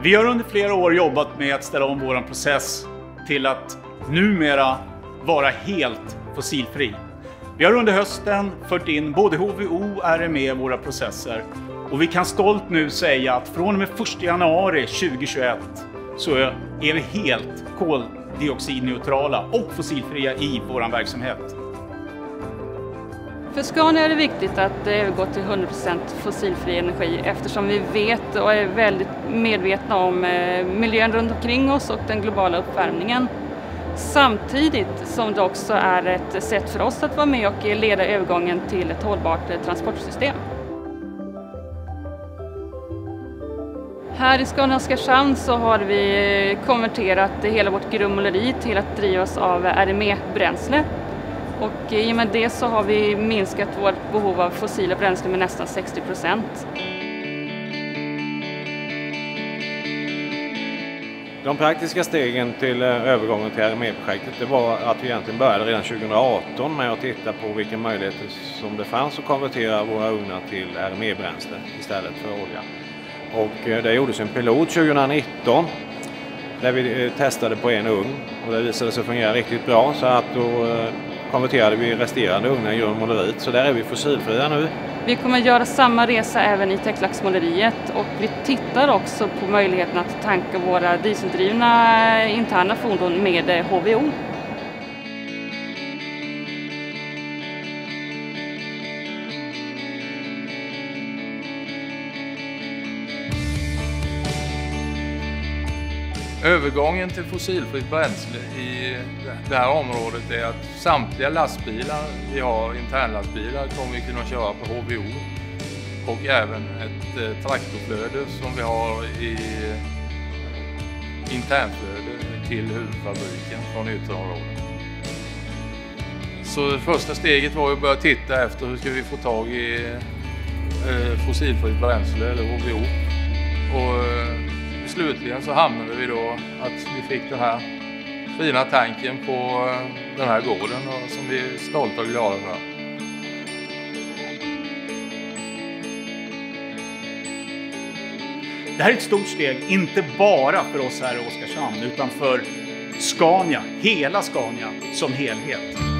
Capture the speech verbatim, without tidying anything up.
Vi har under flera år jobbat med att ställa om vår process till att numera vara helt fossilfri. Vi har under hösten fört in både H V O och R M E i våra processer. Och vi kan stolt nu säga att från och med första januari tjugohundratjugoett så är vi helt koldioxidneutrala och fossilfria i vår verksamhet. För Scania är det viktigt att övergå till hundra procent fossilfri energi eftersom vi vet och är väldigt medvetna om miljön runt omkring oss och den globala uppvärmningen. Samtidigt som det också är ett sätt för oss att vara med och leda övergången till ett hållbart transportsystem. Här i Scania Oskarshamn så har vi konverterat hela vårt grundmåleri till att drivas av R M E-bränsle. Och i och med det så har vi minskat vårt behov av fossila bränslen med nästan sextio procent. De praktiska stegen till övergången till R M E-projektet det var att vi egentligen började redan tjugohundraarton med att titta på vilka möjligheter som det fanns att konvertera våra ugnar till R M E-bränsle istället för olja. Och det gjordes en pilot tjugohundranitton där vi testade på en ugn och det visade sig fungera riktigt bra så att då konverterade vi resterande ugnar i grundmåleriet så där är vi fossilfria nu. Vi kommer göra samma resa även i täcklagsmåleriet och vi tittar också på möjligheten att tanka våra dieseldrivna interna fordon med H V O. Övergången till fossilfritt bränsle i det här området är att samtliga lastbilar, vi har internlastbilar, kommer vi kunna köra på H V O och även ett traktorflöde som vi har i internflöde till huvudfabriken från ytterområdet. Så det första steget var att börja titta efter hur ska vi få tag i fossilfritt bränsle eller H V O. Och slutligen så hamnade vi då att vi fick den här fina tanken på den här gården och som vi är stolta och glada för. Det här är ett stort steg, inte bara för oss här i Oskarshamn utan för Scania, hela Scania som helhet.